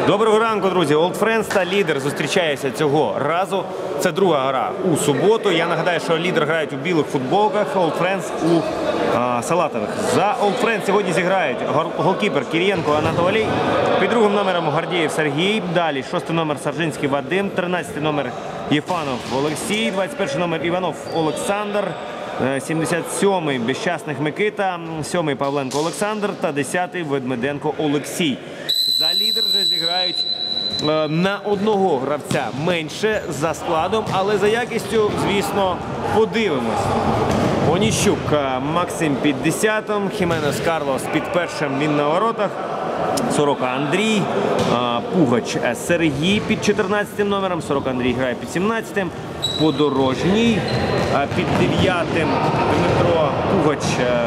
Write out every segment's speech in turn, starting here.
Доброго ранку, друзі. Old Friends та Лідер зустрічаються цього разу. Це друга гра у суботу. Я нагадаю, що Лідер грають у білих футболках, Old Friends у салатових. За Old Friends сьогодні зіграють голкіпер Кирієнко Анатолій, під другим номером Гордієв Сергій, далі 6-й номер Саржинський Вадим, 13-й номер Єфанов Олексій, 21-й номер Іванов Олександр, 77-й Безчасних Микита, 7-й Павленко Олександр та 10-й Ведмеденко Олексій. За Лідер вже зіграють на одного гравця менше за складом, але за якістю, звісно, подивимось. Оніщук Максим під 10-м, Хіменес Карлос під першим, він на воротах, Сорока Андрій, Пугач Сергій під 14-м номером, Сорока Андрій грає під 17-м, Подорожній під 9-м, Дмитро Пугач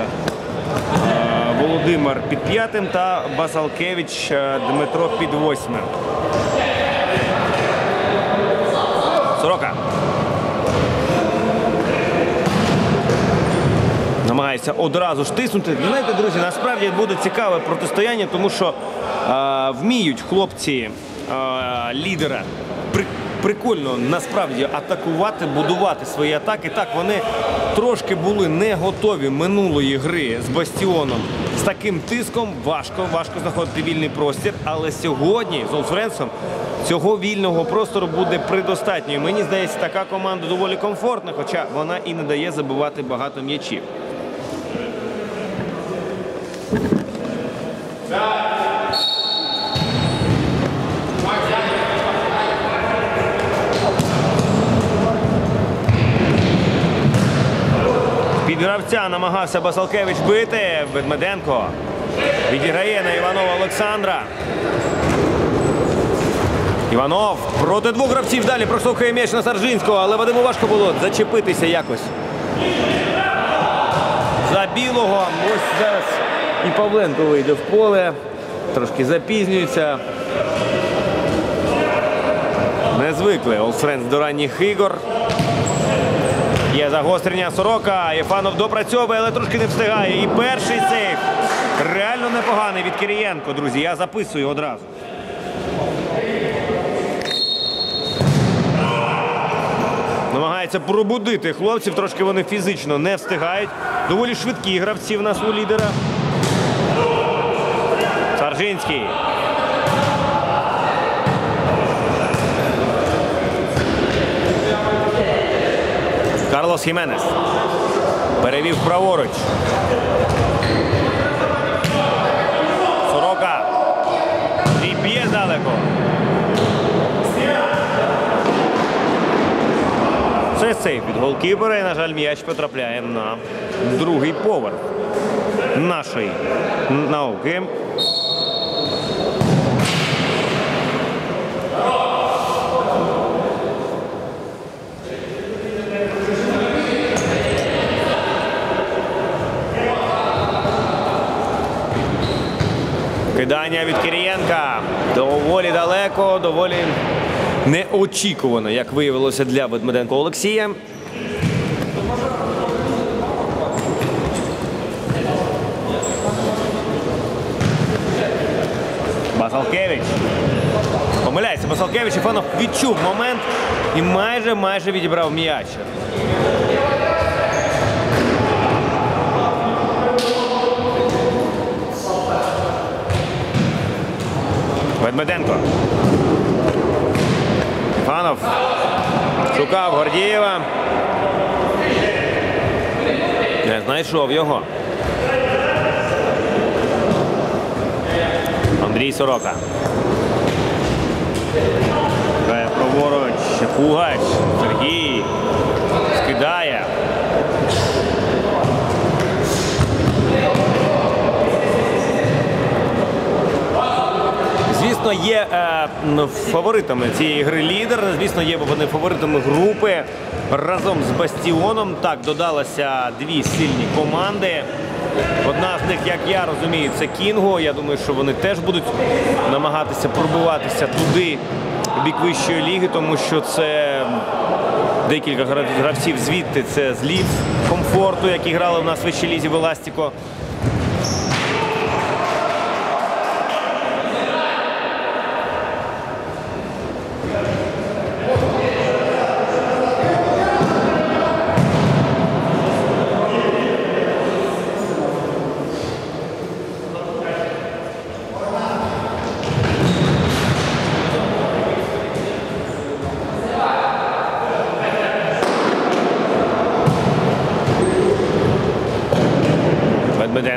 Володимир під 5-м та Басалкевич Дмитро під 8-м. Сорока. Намагається одразу ж тиснути. Знаєте, друзі, насправді буде цікаве протистояння, тому що вміють хлопці Лідера прикольно насправді атакувати, будувати свої атаки. Так, вони трошки були не готові минулої гри з Бастіоном. З таким тиском важко знаходити вільний простір, але сьогодні з Old Friends цього вільного простору буде предостатньо. Мені здається, така команда доволі комфортна, хоча вона і не дає забивати багато м'ячів. Під гравця намагався Басалкевич бити. Ведмеденко відіграє на Іванова Олександра. Іванов проти двох гравців далі проштовхує м'яч на Саржинського, але Вадиму важко було зачепитися якось за білого. Ось зараз і Павленко вийде в поле. Трошки запізнюється. Не звикли Old Friends до ранніх ігор. Є загострення Сорока. Єфанов допрацьовує, але трошки не встигає. І перший сейф реально непоганий від Кирієнко, друзі. Я записую одразу. Намагається пробудити хлопців. Трошки вони фізично не встигають. Доволі швидкі гравці в нас у Лідера. Саржинський. Карлос Хіменес перевів праворуч. Сорока. І б'є далеко. Це сейф від голкіпера і, на жаль, м'яч потрапляє на другий поверх нашої науки. Кидання від Кирієнка доволі далеко, доволі неочікувано, як виявилося для Ведмеденко Олексія. Басалкевич. Помиляється Басалкевич, Єфанов відчув момент і майже відібрав м'яч. Ведмеденко. Єфанов шукав Гордієва. Не знайшов його. Андрій Сорока. Грає праворуч. Пугач. Сергій. Скидає. Звісно, є фаворитами цієї гри Лідер. Звісно, є вони фаворитами групи разом з Бастіоном. Так, додалося дві сильні команди. Одна з них, як я розумію, це Кінго. Я думаю, що вони теж будуть намагатися пробиватися туди, в бік вищої ліги, тому що це декілька гравців звідти. Це з Лів Комфорту, які грали в нас в вищій лізі в Еластіко.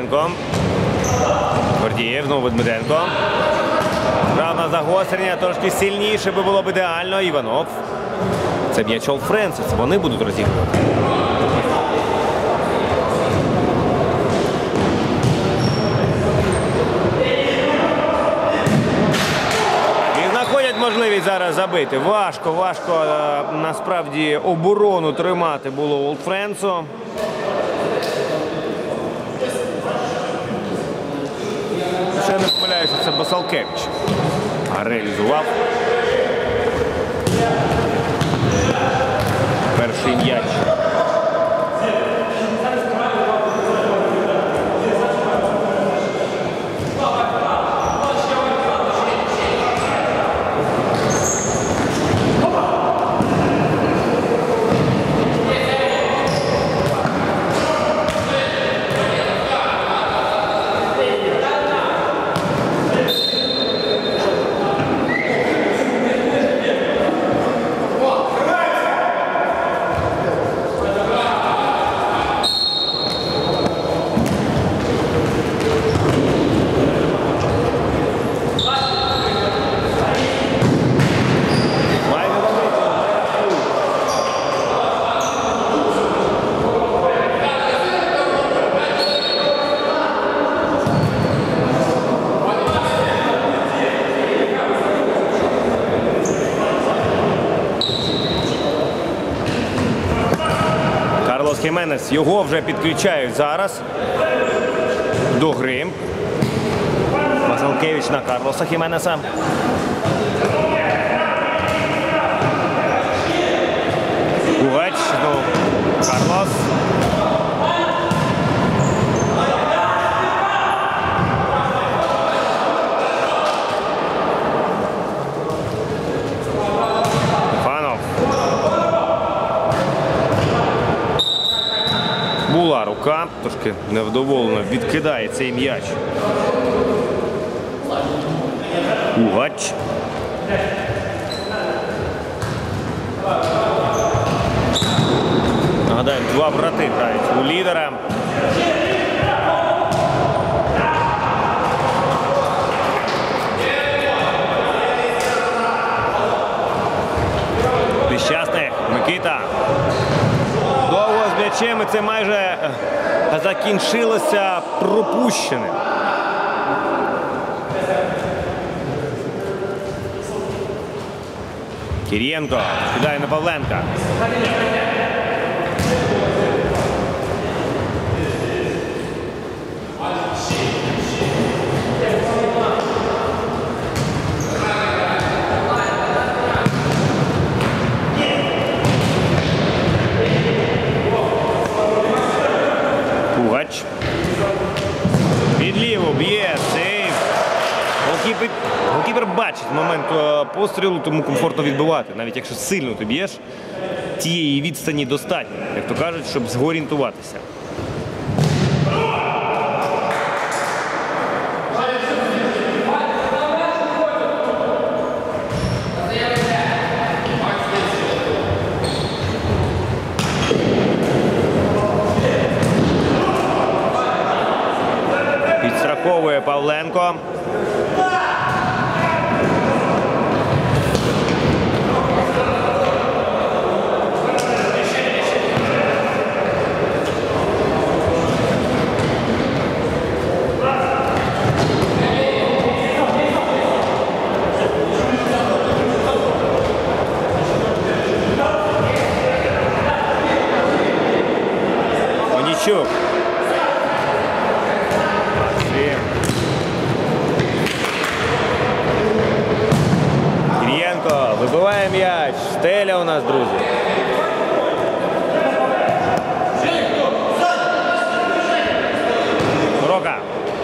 Ведмеденко. Гордієв, знову Ведмеденко. Грав на загострення, трошки сильніше би було б ідеально. Іванов. Це м'яч Олд Френсу, це вони будуть розігрувати. І знаходять можливість зараз забити. Важко насправді оборону тримати було Олд Френсу. Ще не помиляюся, це Басалкевич. Реалізував. Перший м'яч. Хіменес, його вже підключають зараз до гри. Басалкевич на Карлоса Хіменеса. Кугач до Карлос. Була рука, трошки невдоволено відкидає цей м'яч. Кугач. Нагадаю, два брати грають у лідера. Нещасний Микита. Довго з м'ячем, і це майже закінчилося пропущеним. Кирієнко кидає на Павленка. Кугач. Під ліву б'є, сейв. Голкіпер бачить момент пострілу, тому комфортно відбивати. Навіть якщо сильно ти б'єш, тієї відстані достатньо, як то кажуть, щоб зорієнтуватися. Підстраховує Павленко. Онічук. Кирієнко вибиває м'яч. Стеля у нас, друзі. Рока.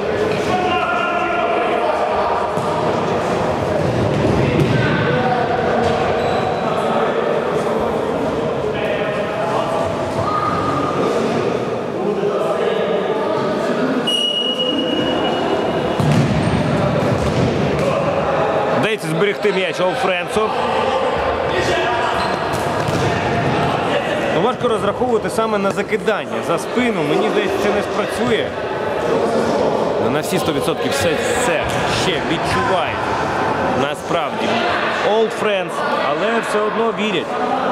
Вдається зберегти м'яч Олд Френсу. Важко розраховувати саме на закидання за спину. Мені здається, це не спрацює. на всі 100% все ще відчувають насправді Old Friends, але все одно вірять.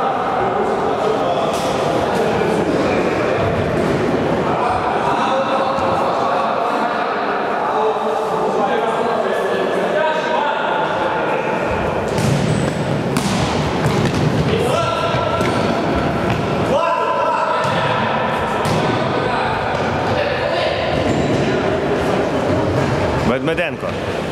Медведенко.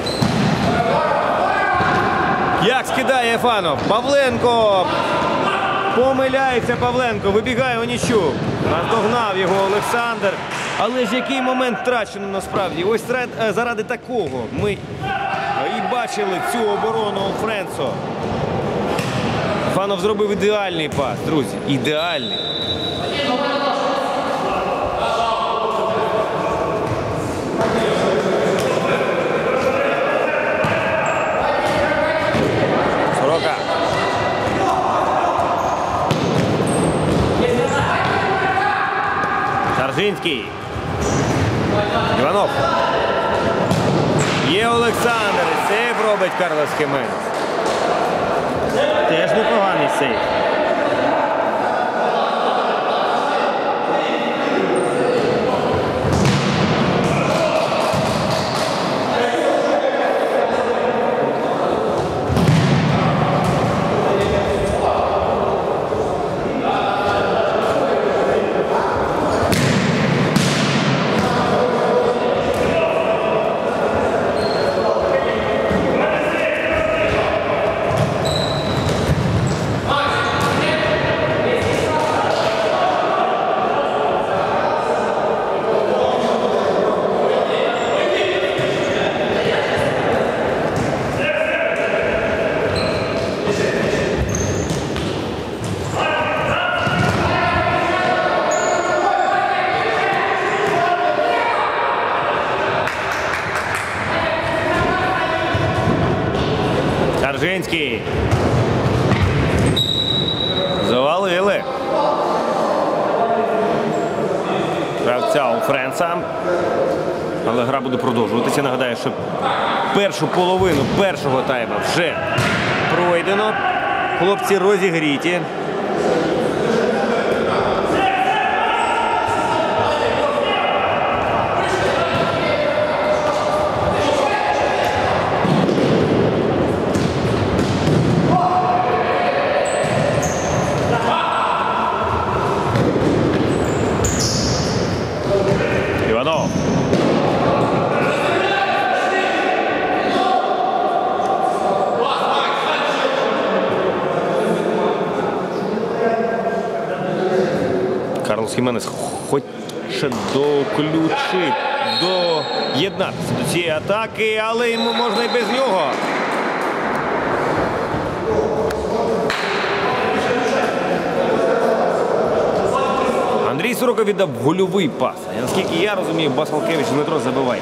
Як скидає Ефанов. Павленко. Помиляється Павленко. Вибігає Онічук. Наздогнав його Олександр. Але ж який момент втрачено насправді. Ось заради такого ми і бачили цю оборону Френсо. Ефанов зробив ідеальний пас, друзі. Ідеальний. Саржинський. Іванов. Є Олександр. Сейв робить Карлос Хіменес. Теж непоганий сейв. Саржинський. Завалили. Гравця у Френса. Але гра буде продовжуватися. Нагадаю, що першу половину першого тайму вже пройдено. Хлопці розігріті. Іванов. Карлос Хіменес хоче доключити, доєднатися до цієї атаки, але йому можна і без нього. Андрій Сорока віддав гольовий пас. І, наскільки я розумію, Басалкевич Дмитро забиває.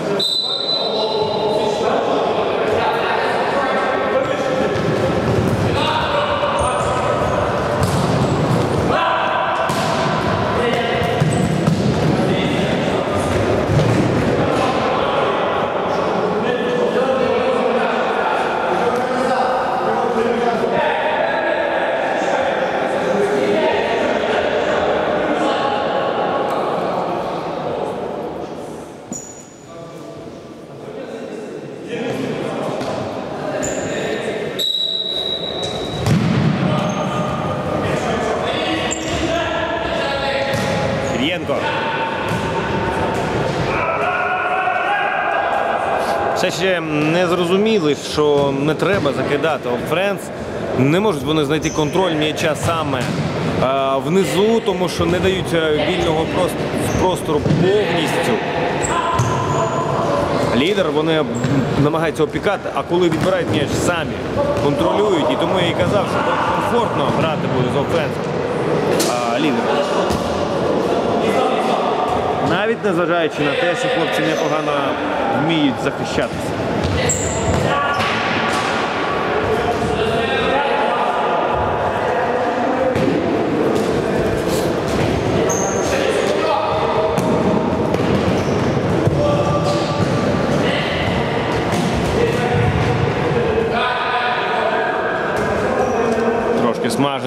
Все ще не зрозуміли, що не треба закидати Old Friends. Не можуть вони знайти контроль м'яча саме внизу, тому що не дають вільного простору повністю. Лідер, вони намагаються опікати, а коли відбирають м'яч, самі контролюють. І тому я і казав, що комфортно грати буде з Old Friends лідер. Навіть незважаючи на те, що хлопці непогано вміють захищатися.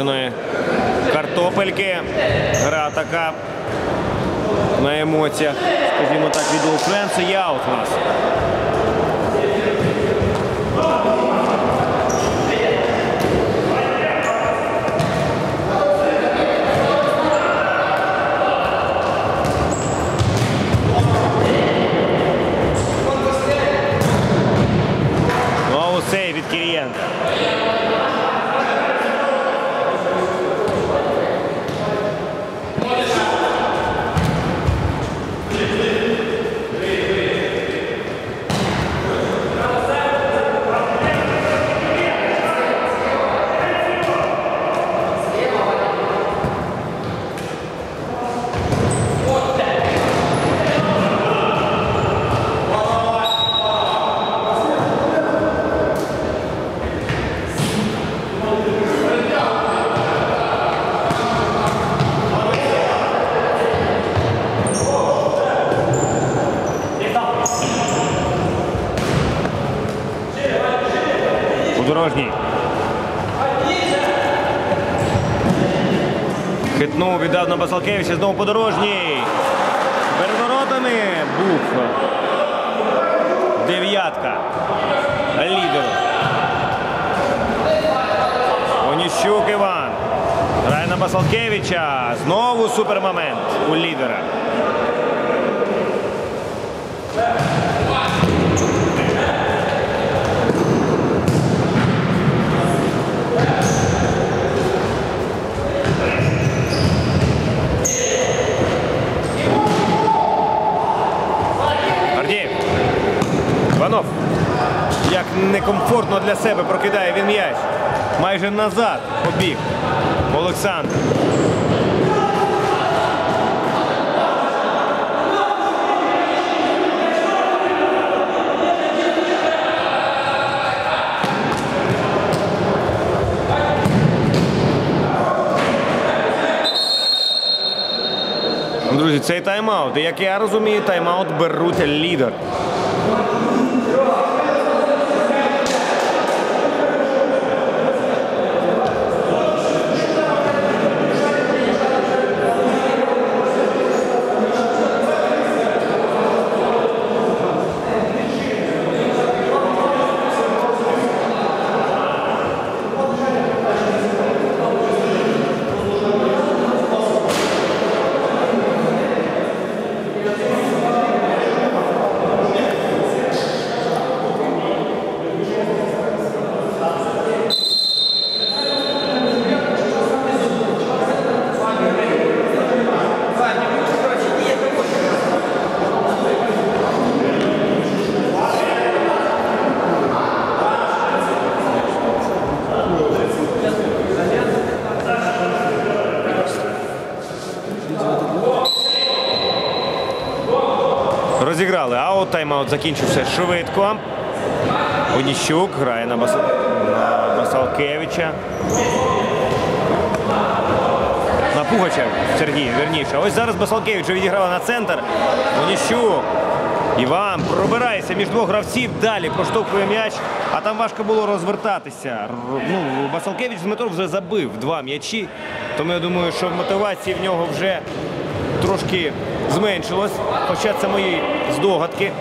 смаженої картопельки. Гра така на емоціях, скажімо так, від Old Friends. І аут у нас. Знову сейв від Кирієнка. Подорожній. Хитнув, віддав на Басалкевича, знову Подорожній. Перед воротами був дев'ятка лідеру. Оніщук Іван. Грає на Басалкевича. Знову супермомент у лідера. Іванов, як некомфортно для себе прокидає він м'яч. Майже назад побіг Олександр. Друзі, цей тайм-аут. І, як я розумію, тайм-аут беруть лідер. Розіграли аут, тайм-аут закінчився швидко. Оніщук грає на Басалкевича. На Пугача Сергій, верніше. Ось зараз Басалкевич відіграла на центр. Оніщук. Іван пробирається між двох гравців, далі проштовхує м'яч, а там важко було розвертатися. Басалкевич з метру вже забив 2 м'ячі, тому я думаю, що мотивації в нього вже трошки зменшилось, хоча це мої здогадки.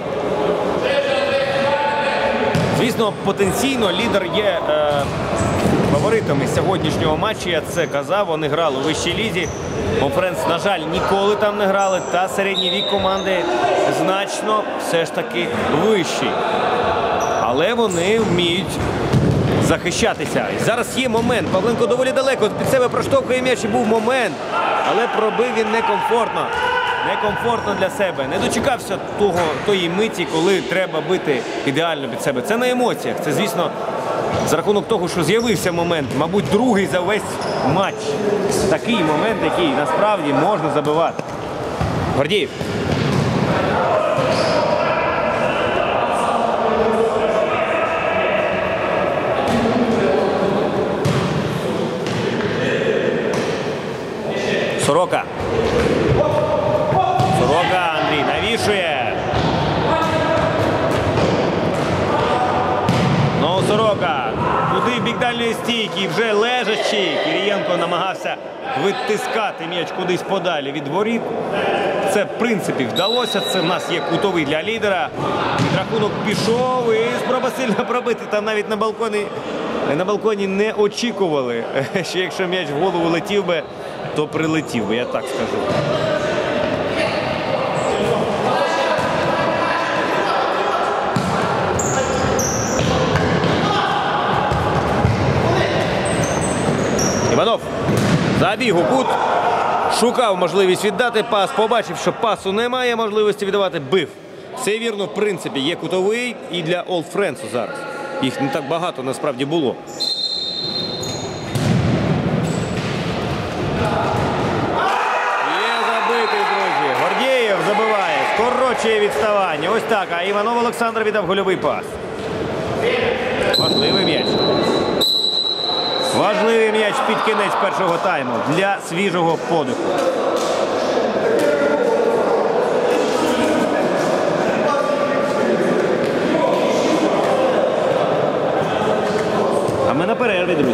Звісно, потенційно лідер є фаворитами сьогоднішнього матчу, я це казав, вони грали у вищій лізі. Old Friends, на жаль, ніколи там не грали, та середній вік команди значно все ж таки вищий. Але вони вміють захищатися. І зараз є момент, Павленко доволі далеко, під себе проштовхує м'яч, і був момент, але пробив він некомфортно. Некомфортно для себе. Не дочекався тої миті, коли треба бити ідеально під себе. Це на емоціях. Це, звісно, за рахунок того, що з'явився момент, мабуть, другий за весь матч. Такий момент, який насправді можна забивати. Гордієв. Сорока. Сорока, Андрій навішує. Знову Сорока. Туди в бік дальньої стійки, вже лежачи. Кирієнко намагався витискати м'яч кудись подалі від воріт. Це, в принципі, вдалося. Це в нас є кутовий для лідера. Рахунок пішов і спроба сильно пробити. Там навіть на балконі не очікували, що якщо м'яч в голову летів би, то прилетів би, я так скажу. Іванов забіг у кут, шукав можливість віддати пас, побачив, що пасу немає можливості віддавати, бив. Все вірно, в принципі, є кутовий і для Old Friends зараз. Їх не так багато насправді було. Є забитий, друзі. Гордєєв забиває, скорочує відставання. Ось так, а Іванов Олександр віддав гольовий пас. Важливий м'яч. Важливий м'яч під кінець першого тайму для свіжого подиху. А ми на перерві, друзі.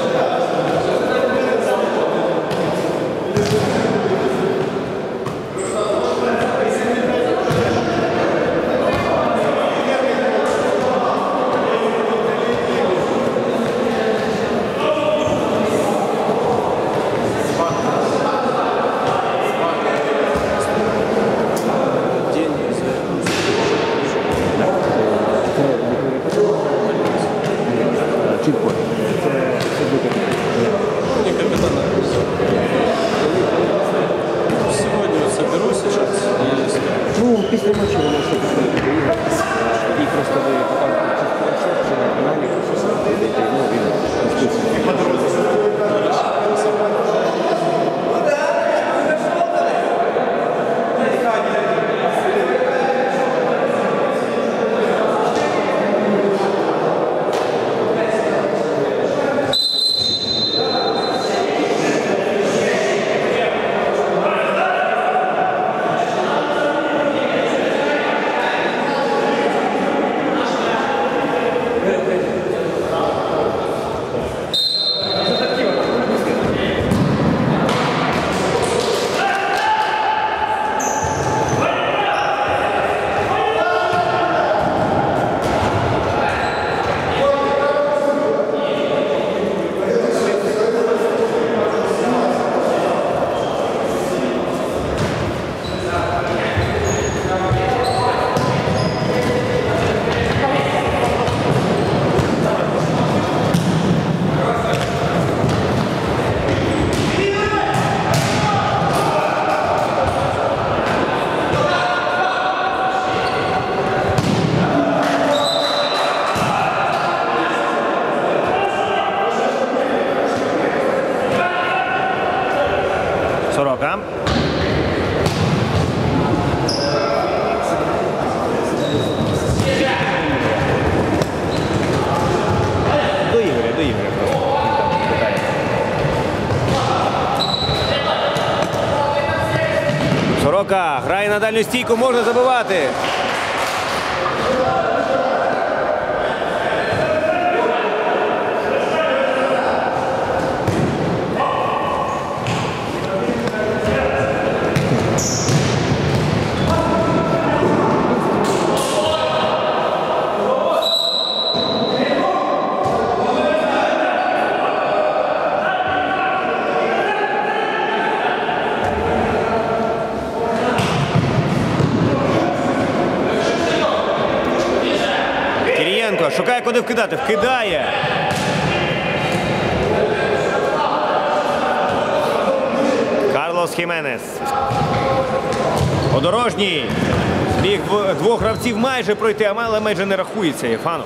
Після матчу вони все приходять доігратися. І просто ви покажете, чи на каналі, він по дорозі. Сорока. До Ігоря просто. Сорока грає на дальню стійку, можна забивати. Шукає, куди вкидати. Вкидає. Карлос Хіменес. Подорожній. Міг двох гравців майже пройти, але майже не рахується Єфанов.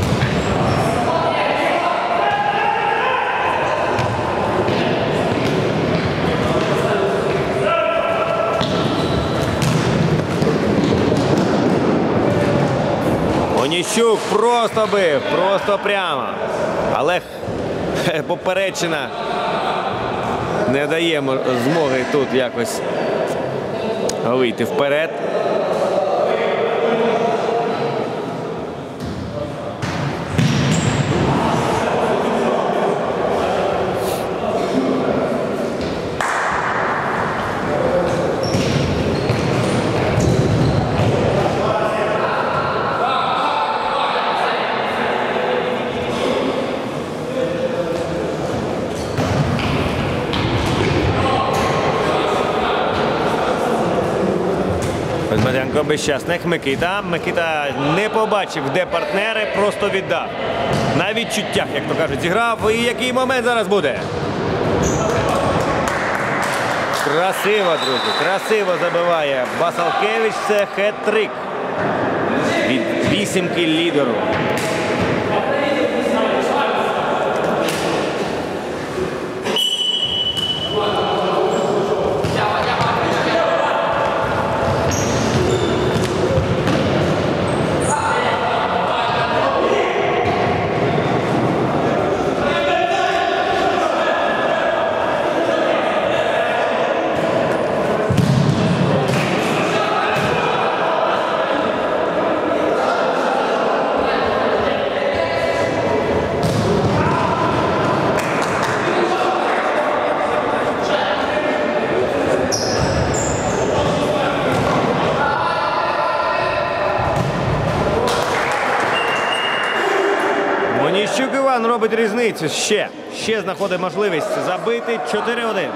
Оніщук просто бив, просто прямо. Але поперечина не дає змоги тут якось вийти вперед. Козьматенко безщасних. Микита не побачив, де партнери, просто віддав. На відчуттях, як то кажуть, зіграв. І який момент зараз буде? Красиво, друзі, красиво забиває Басалкевич. Це хет-трик від вісімки лідеру. Моніщук Іван робить різницю. Ще знаходить можливість забити. 4-1.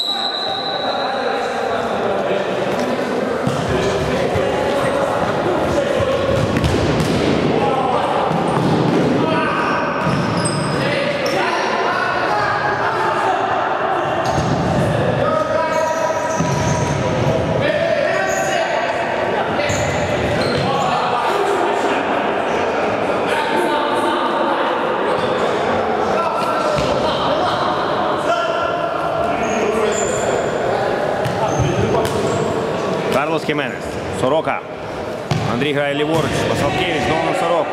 Карлос Хіменес. Сорока. Андрій грає ліворуч. Басалкевич знову на Сороку.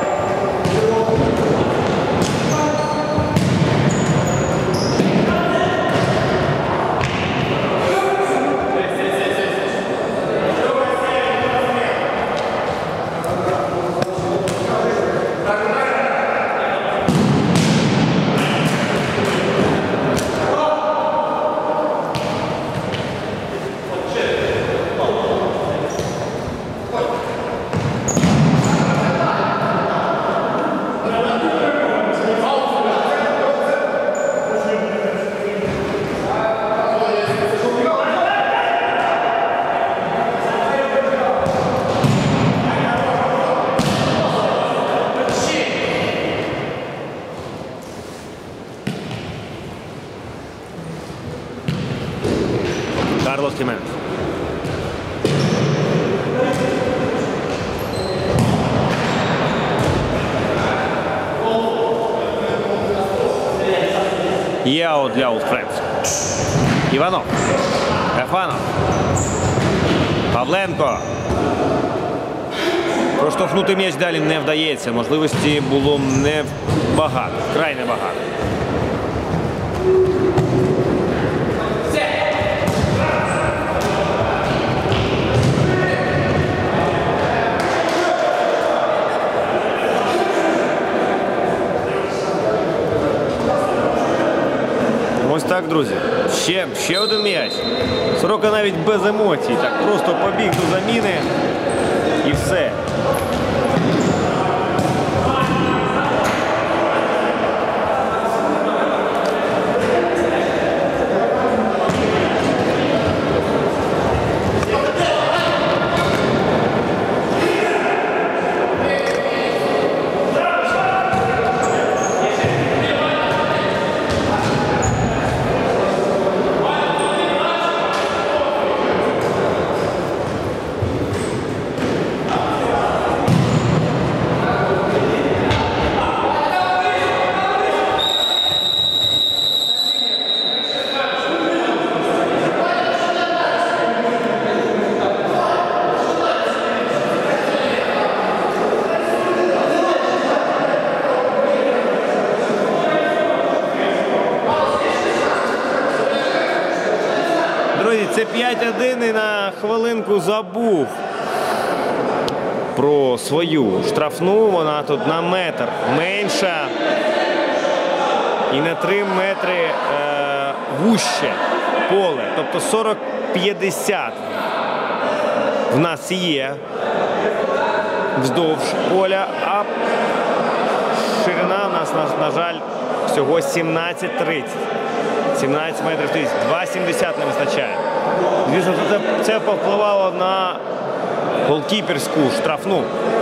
Карлос Хіменес. Є аут для Old Friends. Іванов. Ефанов. Павленко. Проштовхнути м'яч далі не вдається. Можливості було небагато. Вкрай небагато. Ось так, друзі. Ще один м'яч. Сорока навіть без емоцій. Так просто побіг до заміни і все. Це 5-1 і на хвилинку забув про свою штрафну. Вона тут на метр менша і на 3 метри вуще поле. Тобто 40-50 в нас є вздовж поля, а ширина у нас, на жаль, всього 17-30. 17 метрів 30. 2,70 не вистачає. Звісно, це повпливало на голкіперську штрафну.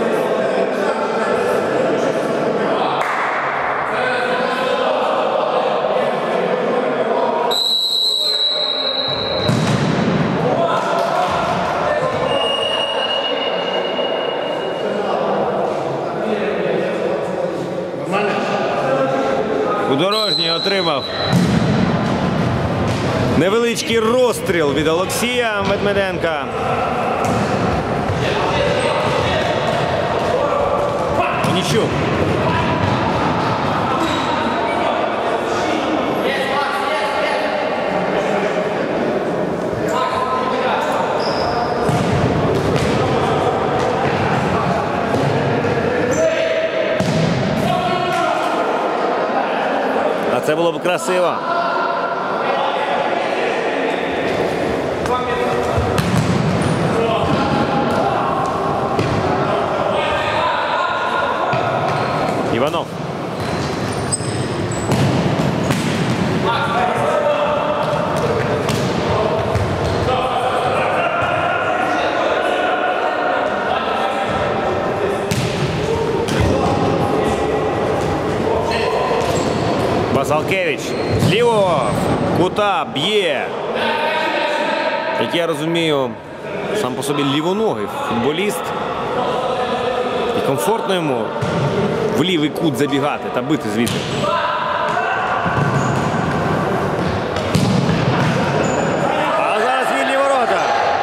Худорожній отримав невеличкий розстріл від Олексія Медмеденка. Нічого. А це було б красиво. Іванов. Басалкевич з лівого кута б'є. Як я розумію, сам по собі лівоногий футболіст. І комфортно йому в лівий кут забігати та бити звідти. А зараз вільні ворота.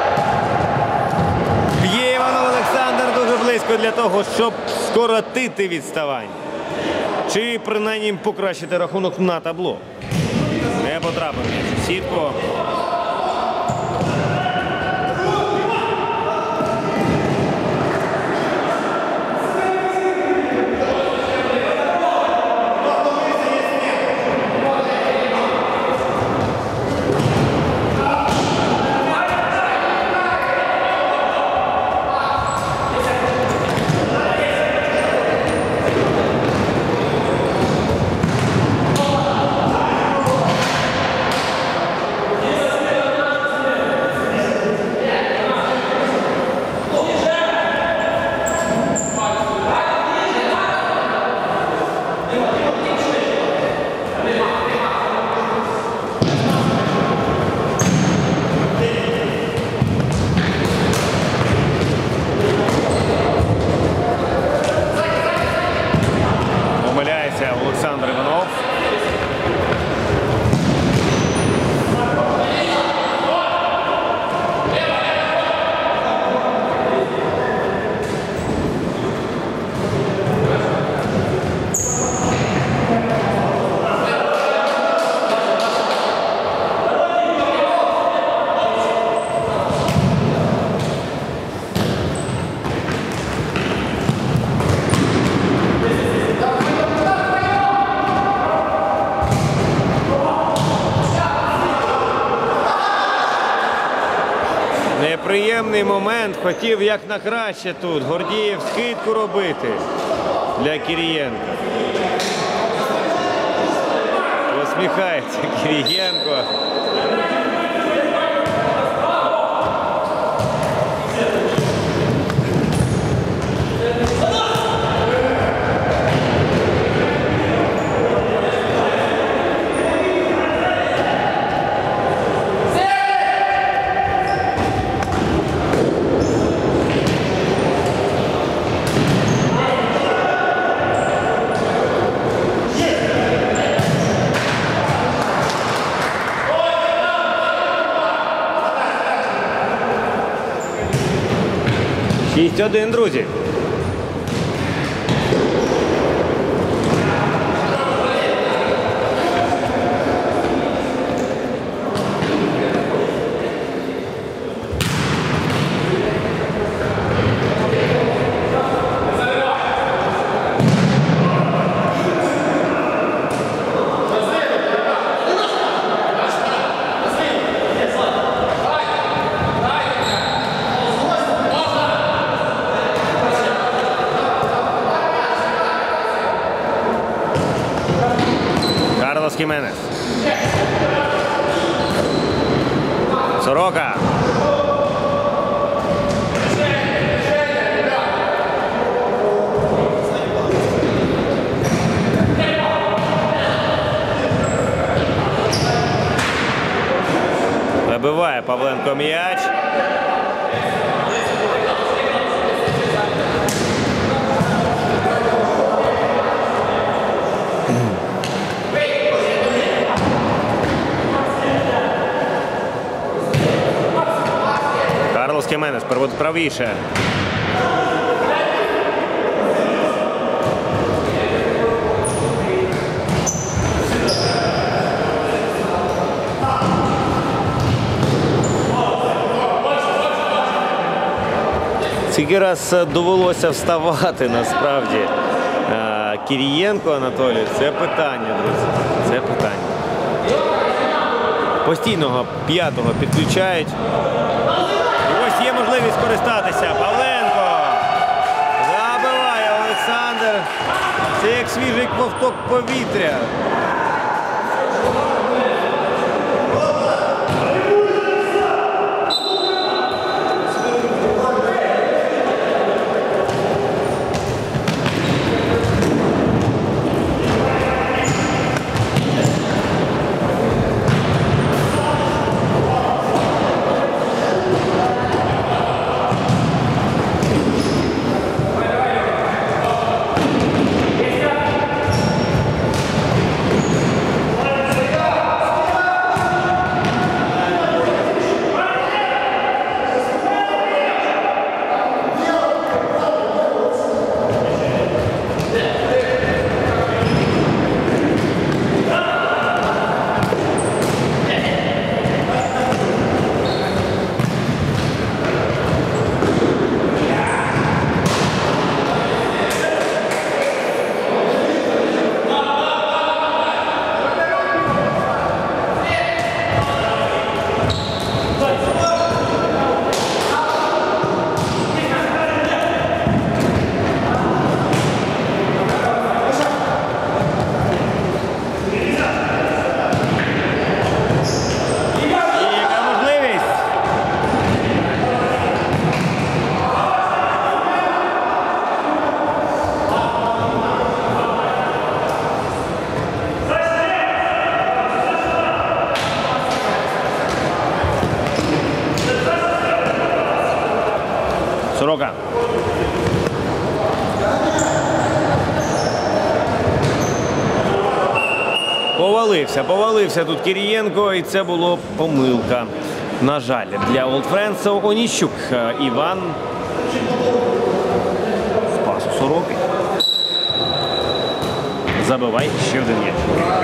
Б'є Іванов Олександр дуже близько для того, щоб скоротити відставання. Чи принаймні покращити рахунок на табло. Не потрапив в сітку. Олександр Іванов. Неприємний момент, хотів як на краще тут. Гордієв скидку робити для Кирієнка. Посміхається Кирієнко. Шість 1, друзі. Карлос Хіменес. Сорока. Забиває Павленко м'яч. Карлос Хіменес переводить правіше. Скільки раз довелося вставати насправді Кирієнко Анатолію? Це питання, друзі. Це питання. Постійного п'ятого підключають. І ось є можливість скористатися. Павленко забиває Олександр. Це як свіжий ковток повітря. Сорока. Повалився тут Кирієнко, і це було помилка. На жаль, для Old Friends. Оніщук Іван. З пасу Сороки. Забивай ще один м'яч.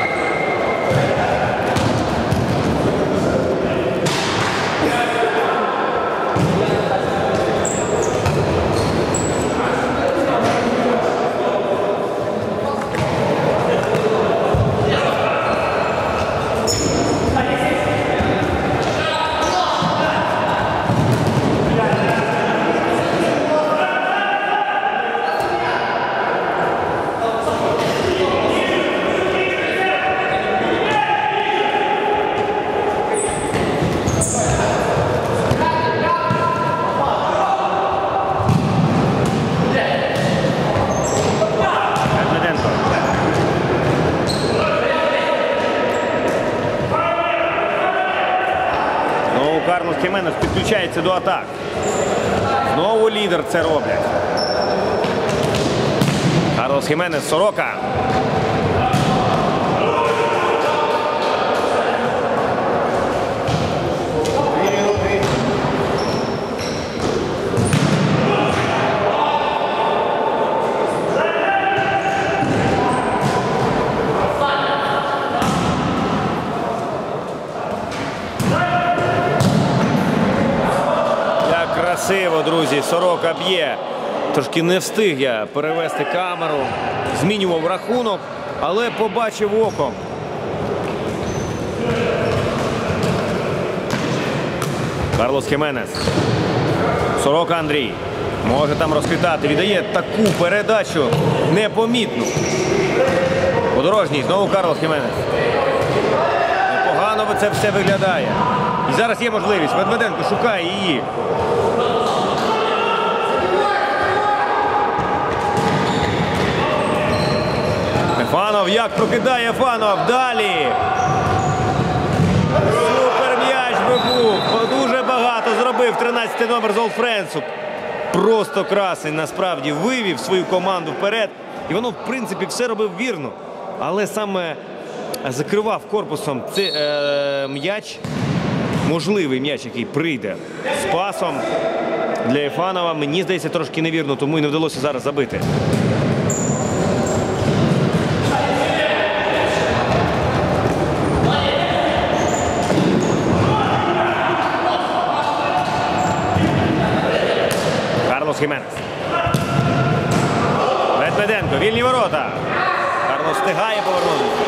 Карлос Хіменес підключається до атак. Знову лідер це роблять. Карлос Хіменес, Сорока. Красиво, друзі, Сорока б'є. Трошки не встиг я перевести камеру. Змінював рахунок, але побачив оком. Карлос Хіменес. Сорока Андрій. Може там розхитати. Віддає таку передачу непомітну. Подорожній. Знову Карлос Хіменес. Непогано це все виглядає. І зараз є можливість. Медведенко шукає її. Фанов, як прокидає Фанов. Далі. Супер м'яч би був. забив 13-й номер з Old Friends. Просто красень насправді вивів свою команду вперед. І воно, в принципі, все робив вірно. Але саме закривав корпусом цей м'яч. Можливий м'яч, який прийде з пасом для Ефанова. Мені здається, трошки невірно, тому і не вдалося зараз забити. Карлос Хіменес. Медведенко, вільні ворота. Карлос встигає повернутися.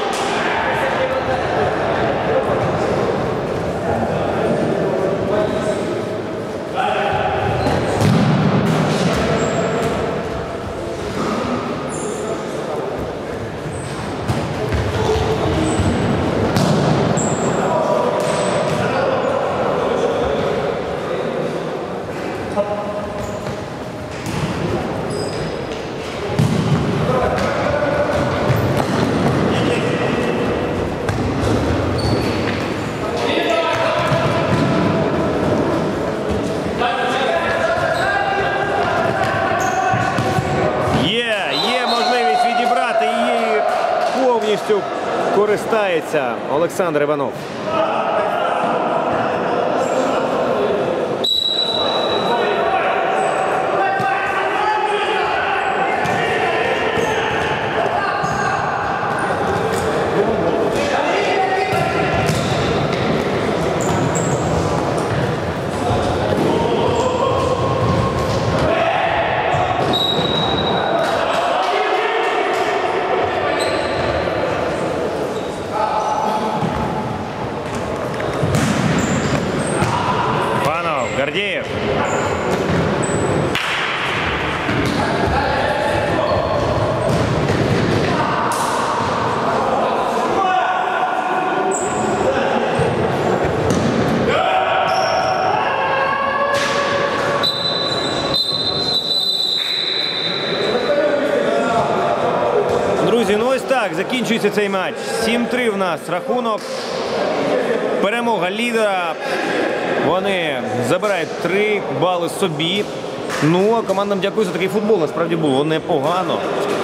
Є можливість відібрати її, повністю користається Олександр Іванов. Гордеев. Друзі, ну ось так закінчується цей матч. 7-3 в нас рахунок. Перемога лідера. Вони забирають 3 бали собі. Ну, а командам дякую за такий футбол. Насправді було непогано.